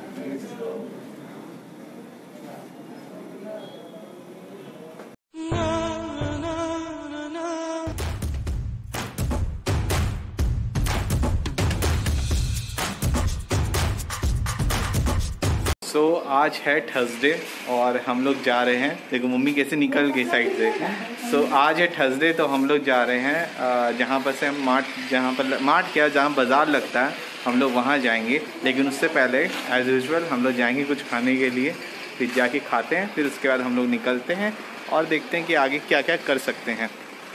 आज है थर्सडे और हम लोग जा रहे हैं। देखो मम्मी कैसे निकल गई साइड से। आज है थर्सडे तो हम लोग जा रहे हैं जहाँ पर से हम जहाँ बाज़ार लगता है हम लोग वहाँ जाएंगे। लेकिन उससे पहले एज़ यूजुअल हम लोग जाएंगे कुछ खाने के लिए, फिर जाके खाते हैं, फिर उसके बाद हम लोग निकलते हैं और देखते हैं कि आगे क्या क्या कर सकते हैं।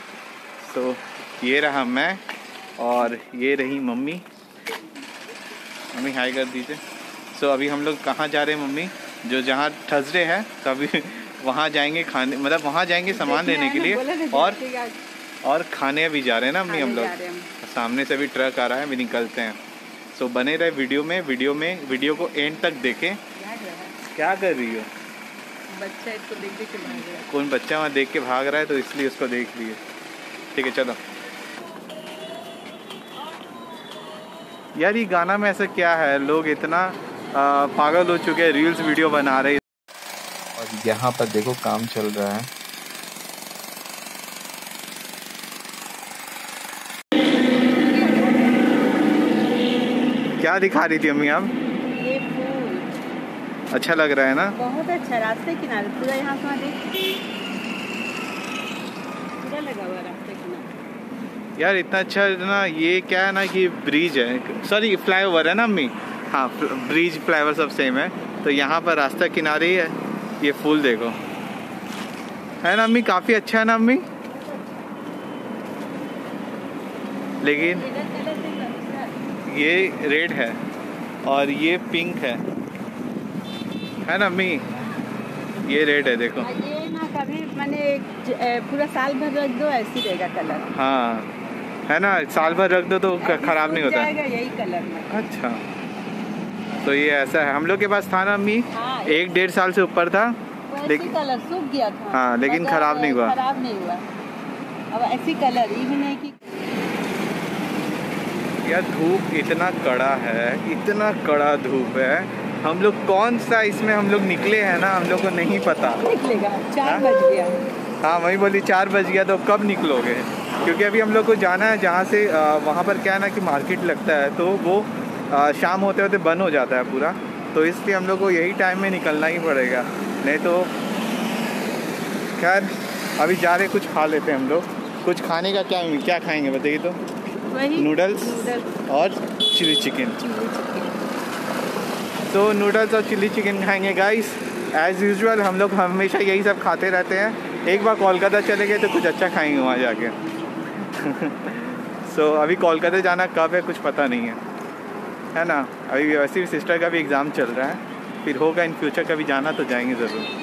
ये रहा मैं और ये रही मम्मी। मम्मी हाय कर दीजिए। अभी हम लोग कहाँ जा रहे हैं मम्मी? जहाँ थर्सडे है तो अभी वहाँ जाएंगे खाने, मतलब वहाँ जाएंगे सामान लेने के लिए और खाने भी जा रहे हैं ना मम्मी हम लोग। सामने से भी ट्रक आ रहा है, अभी निकलते हैं। बने रहे वीडियो को एंड तक देखें। क्या कर रही हो? बच्चा इसको देख के भाग रहा है। कौन बच्चा वहाँ देख के भाग रहा है तो इसलिए उसको देख लिए। ठीक है चलो। यार ये गाना में ऐसा क्या है, लोग इतना पागल हो चुके हैं, रील्स वीडियो बना रहे हैं। और यहाँ पर देखो काम चल रहा है। क्या दिखा रही थी अम्मी आप? ये फूल अच्छा लग रहा है ना? बहुत अच्छा, रास्ते किनारे पूरा यहाँ से देख, पूरा लगा हुआ रास्ते किनारे। यार इतना अच्छा ना, ये क्या है ना कि ब्रिज है, सॉरी फ्लाईओवर है ना अम्मी। हाँ ब्रिज फ्लाईओवर सब सेम है। तो यहाँ पर रास्ता किनारे ही है। ये फूल देखो, है ना अम्मी? काफ़ी अच्छा है ना अम्मी? लेकिन ये रेड है और ये पिंक है ना अम्मी? ये रेड है देखो। ये ना कभी मैंने पूरा साल भर रख दो ऐसी रहेगा कलर। हाँ है ना, साल भर रख दो तो खराब नहीं होता। यही कलर में। अच्छा तो ये ऐसा है। हम लोग के पास था ना अम्मी। हाँ, 1-1.5 साल से ऊपर था, लेकिन कलर सूख गया था। हाँ लेकिन खराब नहीं हुआ। अब ऐसी कलर ही नहीं कि यार धूप इतना कड़ा है, इतना कड़ा धूप है। हम लोग कौन सा इसमें हम लोग निकले हैं ना, हम लोग को नहीं पता। निकलेगा 4 बज गया। हाँ वही बोली 4 बज गया तो कब निकलोगे? क्योंकि अभी हम लोग को जाना है जहाँ से वहाँ पर क्या है ना कि मार्केट लगता है, तो वो शाम होते होते बंद हो जाता है पूरा। तो इसलिए हम लोग को यही टाइम में निकलना ही पड़ेगा, नहीं तो खैर अभी जा रहे कुछ खा लेते हैं हम लोग। कुछ खाने का क्या खाएंगे बताइए तो? नूडल्स और चिली चिकन। तो नूडल्स और चिली चिकन खाएंगे गाइस। एज़ यूजुअल हम लोग हमेशा यही सब खाते रहते हैं। एक बार कोलकाता चले गए तो कुछ अच्छा खाएंगे वहाँ जाके। अभी कोलकाता जाना कब है कुछ पता नहीं है ना। अभी वैसे भी सिस्टर का भी एग्ज़ाम चल रहा है, फिर होगा इन फ्यूचर कभी जाना तो जाएंगे ज़रूर।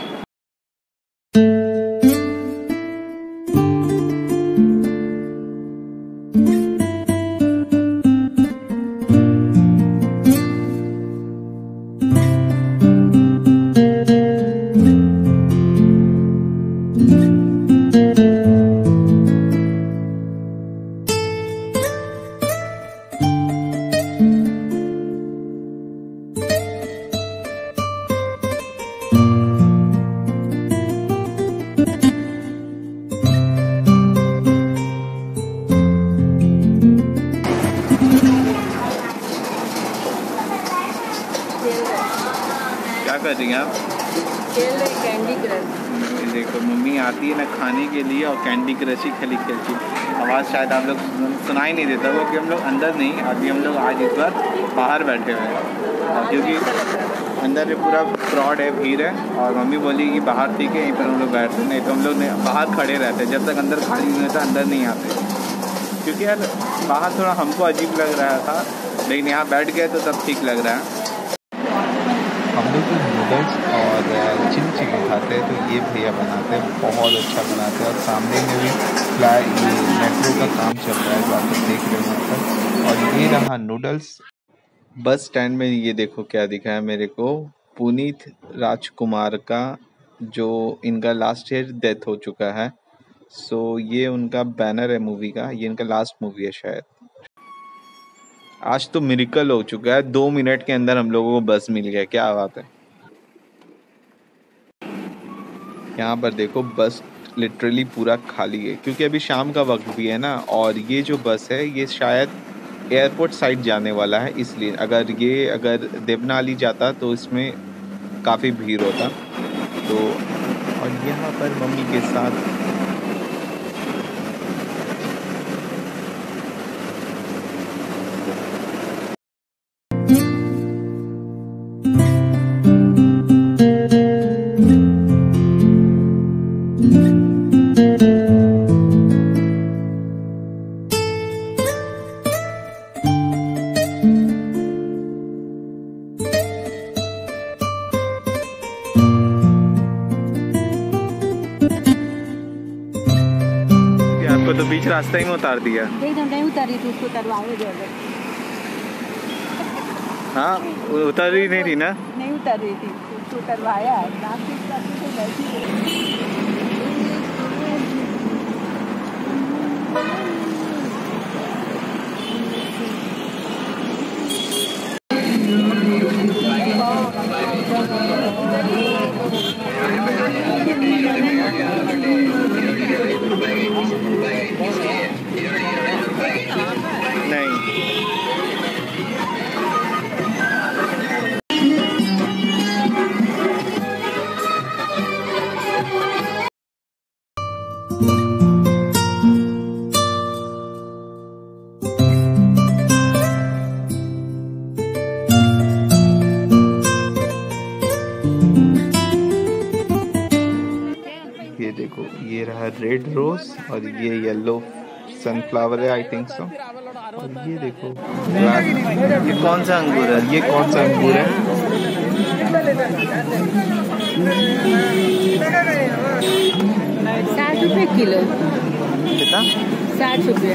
कर रही हैं आप? Candy crush. देखो मम्मी आती है ना खाने के लिए और कैंडी क्रश ही खेलती। आवाज़ शायद आप लोग सुनाई नहीं देता क्योंकि हम लोग अंदर नहीं, अभी हम लोग आज इस बार बाहर बैठे हुए हैं क्योंकि अंदर पूरा फ्रॉड है, भीड़ है। और मम्मी बोली कि बाहर ठीक है, यहीं पर हम लोग बैठते, नहीं तो हम लोग बाहर खड़े रहते जब तक अंदर खाली नहीं होता, अंदर नहीं आते। क्योंकि यार बाहर थोड़ा हमको अजीब लग रहा था, लेकिन यहाँ बैठ गए तो तब ठीक लग रहा है। हम लोग नूडल्स और चिली चिकन खाते हैं तो ये भैया बनाते हैं, बहुत अच्छा बनाते हैं। और सामने में भी मेट्रो का काम चल रहा है जो आप लोग देख रहे हो। और ये रहा नूडल्स। बस स्टैंड में ये देखो क्या दिखा है मेरे को, पुनीत राजकुमार का, जो इनका लास्ट ईयर डेथ हो चुका है। ये उनका बैनर है मूवी का, ये इनका लास्ट मूवी है शायद। आज तो मिरेकल हो चुका है, 2 मिनट के अंदर हम लोगों को बस मिल गया, क्या बात है। यहाँ पर देखो बस लिटरली पूरा खाली है क्योंकि अभी शाम का वक्त भी है ना, और ये जो बस है ये शायद एयरपोर्ट साइड जाने वाला है, इसलिए अगर देवनाली जाता तो इसमें काफ़ी भीड़ होता। तो और यहाँ पर मम्मी के साथ आपको तो बीच रास्ते ही में उतार दिया। नहीं उतारी थी, उसको उतरवाए जरूर। हाँ उतर ही नहीं रही ना। नहीं उतर रही थी, उसको उतरवाया। ये देखो, ये रहा रेड रोज और ये येलो सनफ्लावर है आई थिंक सो। और ये देखो ये कौन सा अंगूर है, ये कौन सा अंगूर है? 60 रुपये किलो। कितना? 60 रुपये।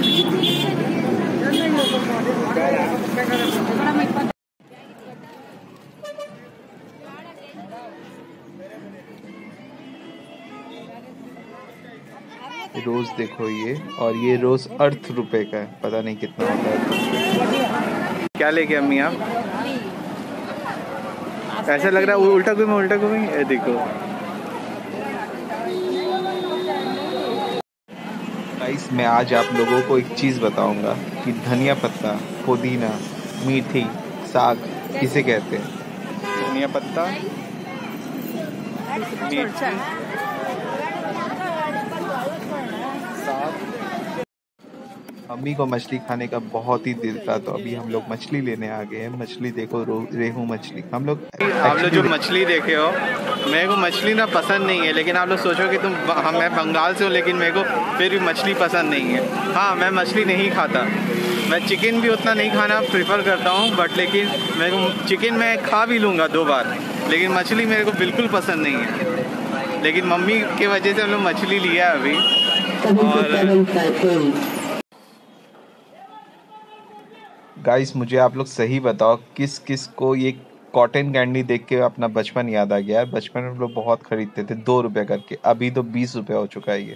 रोज देखो ये, और ये रोज अर्थ रुपए का है, पता नहीं कितना होता है। क्या लेके अम्मी आप? ऐसा लग रहा है उल्टा घूमे ये देखो। गाइस मैं आज आप लोगों को एक चीज़ बताऊंगा कि धनिया पत्ता, पुदीना, मीठी, साग किसे कहते हैं? धनिया पत्ता, मीठी, साग। अम्मी को मछली खाने का बहुत ही दिल था, तो अभी हम लोग मछली लेने आ गए हैं। मछली देखो, रेहू मछली। आप लोग जो मछली देखे हो, मेरे को मछली ना पसंद नहीं है, लेकिन आप लोग सोचो कि मैं बंगाल से हूँ, लेकिन मेरे को फिर भी मछली पसंद नहीं है। हाँ मैं मछली नहीं खाता, मैं चिकन भी उतना नहीं खाना प्रेफर करता हूँ, बट लेकिन मेरे को चिकन मैं खा भी लूँगा 2 बार, लेकिन मछली मेरे को बिल्कुल पसंद नहीं है। लेकिन मम्मी के वजह से हम लोग मछली लिया अभी। और गाइस मुझे आप लोग सही बताओ, किस किस को ये कॉटन कैंडी देख के अपना बचपन याद आ गया है? बचपन में हम लोग बहुत खरीदते थे 2 रुपए करके, अभी तो 20 रुपए हो चुका है ये।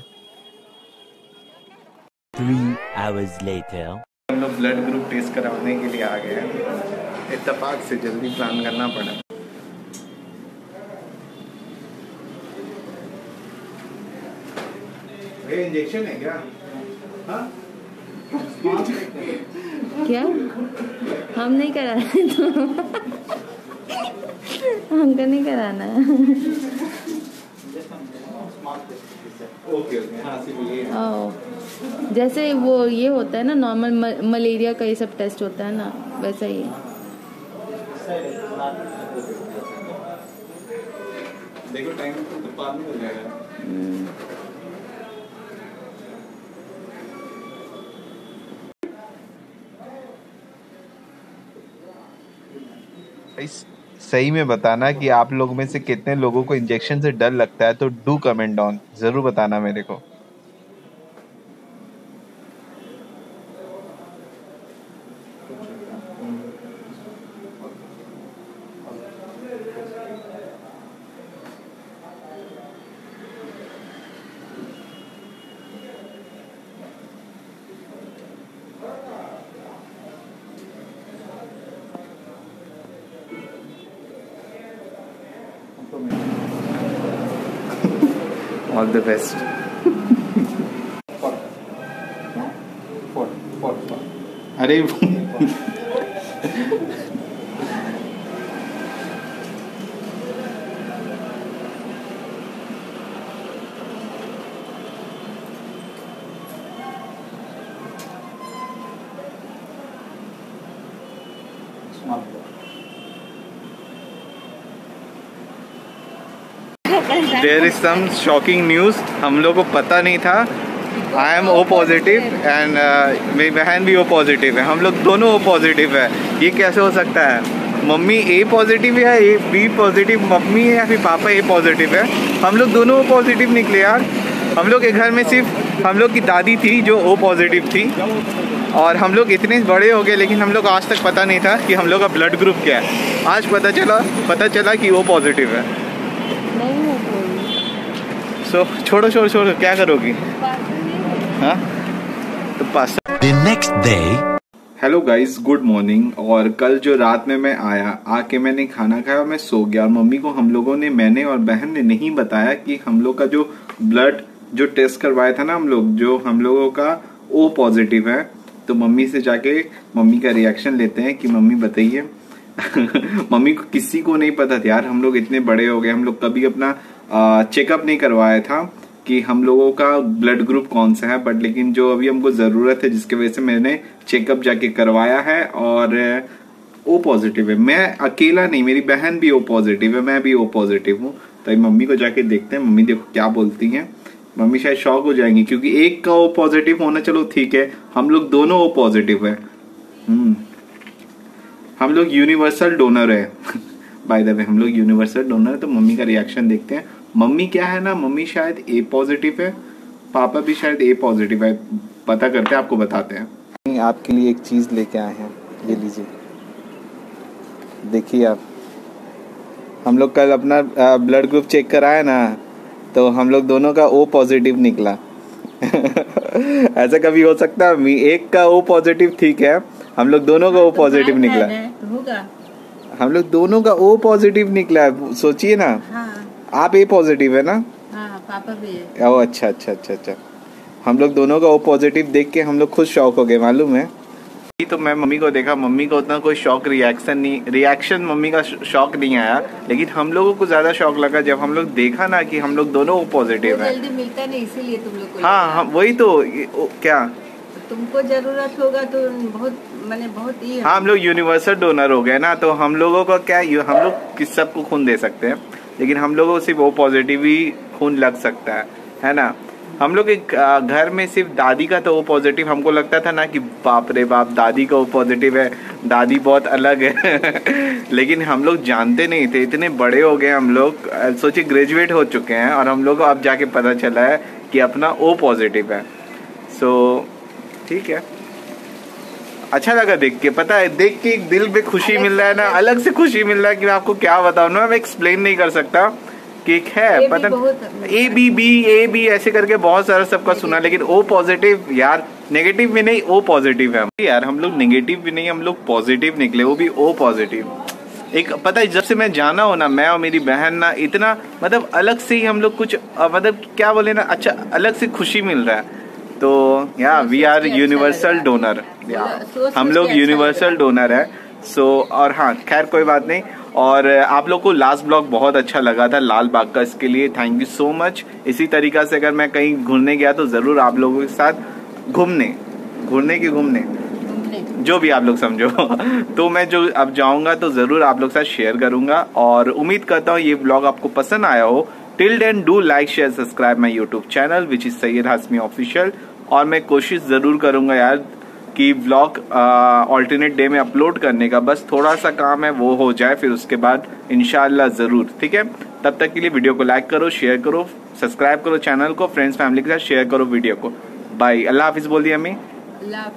3 hours later हम लोग ब्लड ग्रुप टेस्ट कराने के लिए आ गए हैं, इत्तेफाक से जल्दी प्लान करना पड़ा। ये इंजेक्शन है क्या? हाँ? क्या? हम नहीं करा रहे तो हमको नहीं कराना है। जैसे वो ये होता है ना नॉर्मल मलेरिया का, ये सब टेस्ट होता है ना, वैसा ही है। देखो टाइम तो बाद में हो जाएगा। सही में बताना कि आप लोग में से कितने लोगों को इंजेक्शन से डर लगता है, तो डू कमेंट डाउन, जरूर बताना मेरे को। All the best. अरे there is some shocking news, हम लोग को पता नहीं था। I am O positive and मेरी बहन भी ओ पॉजिटिव है, हम लोग दोनों ओ पॉजिटिव है। ये कैसे हो सकता है? मम्मी ए पॉजिटिव है, ए बी पॉजिटिव मम्मी है, या फिर पापा ए पॉजिटिव है? हम लोग दोनों ओ पॉजिटिव निकले यार। हम लोग के घर में सिर्फ हम लोग की दादी थी जो ओ पॉजिटिव थी, और हम लोग इतने बड़े हो गए लेकिन हम लोग आज तक पता नहीं था कि हम लोग का ब्लड ग्रुप क्या है। आज पता चला कि ओ पॉजिटिव है। सो छोड़ो, क्या करोगी? हाँ तो पास। The next day. Hello guys, good morning. और कल जो रात में मैं आके मैंने खाना खाया और मैं सो गया, और मम्मी को मैंने और बहन ने नहीं बताया कि हम लोग का जो ब्लड जो टेस्ट करवाया था ना हम लोगों का ओ पॉजिटिव है। तो मम्मी से जाके मम्मी का रिएक्शन लेते हैं कि मम्मी बताइए। मम्मी को किसी को नहीं पता था यार, हम लोग इतने बड़े हो गए, हम लोग कभी अपना चेकअप नहीं करवाया था कि हम लोगों का ब्लड ग्रुप कौन सा है। बट लेकिन जो अभी हमको जरूरत है, जिसकी वजह से मैंने चेकअप जाके करवाया है और ओ पॉजिटिव है। मैं अकेला नहीं, मेरी बहन भी ओ पॉजिटिव है, मैं भी ओ पॉजिटिव हूँ। तो मम्मी को जाके देखते हैं, मम्मी देखो क्या बोलती हैं। मम्मी शायद शॉक हो जाएंगी क्योंकि एक का ओ पॉजिटिव होना चलो ठीक है, हम लोग दोनों ओ पॉजिटिव है। हम लोग यूनिवर्सल डोनर है। बाय द वे हम लोग यूनिवर्सल डोनर है। तो मम्मी का रिएक्शन देखते हैं। मम्मी क्या है ना, मम्मी शायद ए पॉजिटिव है, पापा भी शायद ए पॉजिटिव है। पता करते हैं, आपको बताते हैं। आपके लिए एक चीज लेके आए हैं, ये लीजिए, देखिए आप। हम लोग कल अपना ब्लड ग्रुप चेक कराया ना, तो हम लोग दोनों का ओ पॉजिटिव निकला। ऐसा कभी हो सकता है? एक का ओ पॉजिटिव ठीक है, हम लोग दोनों का ओ पॉजिटिव निकला। हम लोग दोनों का ओ पॉजिटिव निकला है, सोचिए ना। हाँ। आप ए पॉजिटिव है ना? हाँ, पापा भी है। ओ अच्छा। हम लोग दोनों का ओ पॉजिटिव देख के हम लोग खुद शॉक हो गए, मालूम है। तो मैं मम्मी को देखा, मम्मी को उतना कोई शॉक रिएक्शन मम्मी का शॉक नहीं आया, लेकिन हम लोगों को ज्यादा शॉक लगा जब हम लोग देखा ना कि हम लोग दोनों पॉजिटिव है। जल्दी मिलता नहीं, इसीलिए तुम लोग को। हाँ, वही तो। क्या तुमको जरूरत होगा तो बहुत ही। हाँ, हम लोग यूनिवर्सल डोनर हो गए ना, तो हम लोगों का क्या, हम लोग किस सबको खून दे सकते हैं, लेकिन हम लोगों को सिर्फ ओ पॉजिटिव ही खून लग सकता है ना। हम लोग एक घर में सिर्फ दादी का तो ओ पॉजिटिव, हमको लगता था ना कि बाप रे बाप दादी का ओ पॉजिटिव है, दादी बहुत अलग है। लेकिन हम लोग जानते नहीं थे, इतने बड़े हो गए हम लोग, सोचिए ग्रेजुएट हो चुके हैं और हम लोग को अब जाके पता चला है कि अपना ओ पॉजिटिव है। सो ठीक है, अच्छा लगा देख के। पता है, देख के एक दिल में खुशी मिल रहा है ना, अलग से खुशी मिल रहा है कि मैं आपको क्या बताऊं ना, मैं एक्सप्लेन नहीं कर सकता कि है। पता ए बी ऐसे करके बहुत सारा सबका सुना, लेकिन ओ पॉजिटिव यार, नेगेटिव भी नहीं ओ पॉजिटिव है यार। हम लोग नेगेटिव भी नहीं, हम लोग पॉजिटिव निकले, वो भी ओ पॉजिटिव। एक पता है, जब से मैं जाना हो ना, मैं और मेरी बहन ना, इतना मतलब अलग से ही हम लोग कुछ मतलब क्या बोले ना, अच्छा अलग से खुशी मिल रहा है। तो या वी आर यूनिवर्सल डोनर, हम लोग यूनिवर्सल डोनर है। सो और हाँ, खैर कोई बात नहीं। और आप लोग को लास्ट ब्लॉग बहुत अच्छा लगा था लाल बाग का, इसके लिए थैंक यू सो मच। इसी तरीका से अगर मैं कहीं घूमने गया तो जरूर आप लोगों के साथ घूमने जो भी आप लोग समझो। तो मैं जो अब जाऊंगा तो जरूर आप लोग के साथ शेयर करूंगा, और उम्मीद करता हूँ ये ब्लॉग आपको पसंद आया हो। Till then do like share subscribe my YouTube channel which is Syed Hashmi official. और मैं कोशिश जरूर करूंगा यार कि व्लॉग ऑल्टरनेट डे में अपलोड करने का, बस थोड़ा सा काम है वो हो जाए, फिर उसके बाद इंशाल्लाह जरूर। ठीक है, तब तक के लिए वीडियो को लाइक करो, शेयर करो, सब्सक्राइब करो चैनल को, फ्रेंड्स फैमिली के साथ शेयर करो वीडियो को। बाय, अल्लाह हाफिज बोल दिया हमें।